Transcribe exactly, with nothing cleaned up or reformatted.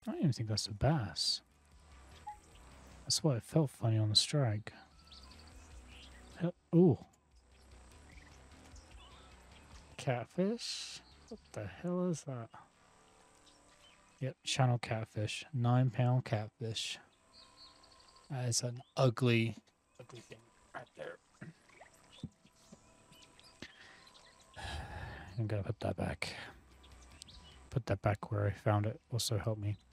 I don't even think that's a bass. That's why it felt funny on the strike. Ooh. Catfish? What the hell is that? Yep, channel catfish. Nine pound catfish. That is an ugly, ugly thing right there. I'm gonna put that back. Put that back where I found it. Also help me.